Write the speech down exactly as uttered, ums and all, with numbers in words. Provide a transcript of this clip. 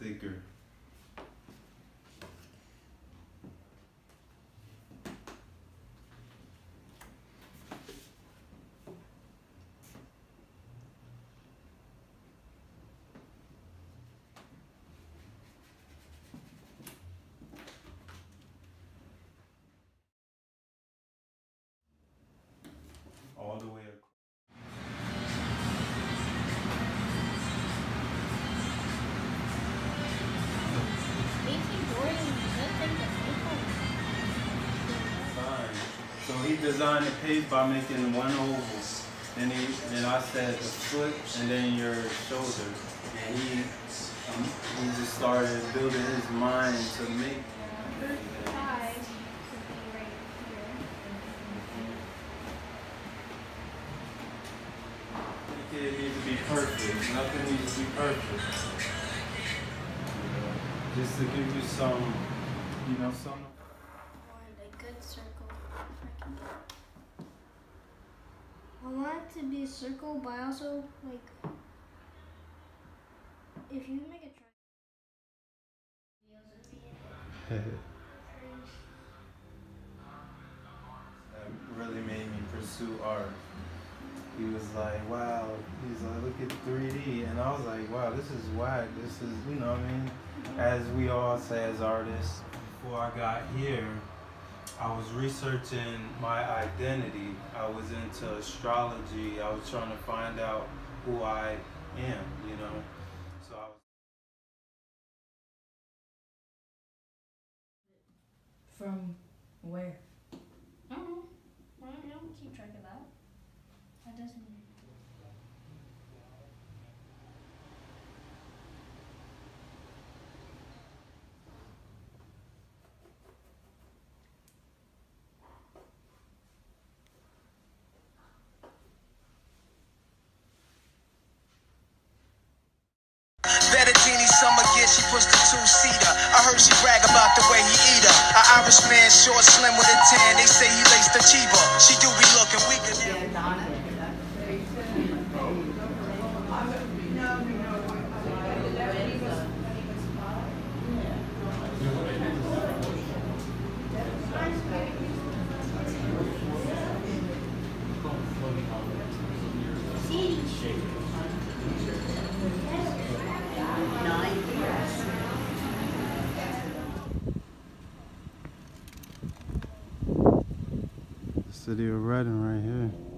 thicker. All the way across. So he designed the page by making one oval. Then he, then I said the foot and then your shoulder. And he, um, he just started building his mind to make. It needs to be perfect. Nothing needs to be perfect. Just to give you some, you know, some. I want a good circle. If I can get. I want it to be a circle, but I also like. If you make a triangle. That really made me pursue art. He was like, wow, he's like, look at three D. And I was like, wow, this is whack. This is, you know what I mean? As we all say as artists. Before I got here, I was researching my identity. I was into astrology. I was trying to find out who I am, you know? So I was. From where? I don't know. I don't, I don't keep track of that. That doesn't. Fettuccine summer gear, she pushed the two-seater. I heard she brag about the way he eat her. An Irish man, short, slim with a tan. They say he laced the cheaper. She do be looking weak as City of Redding right here.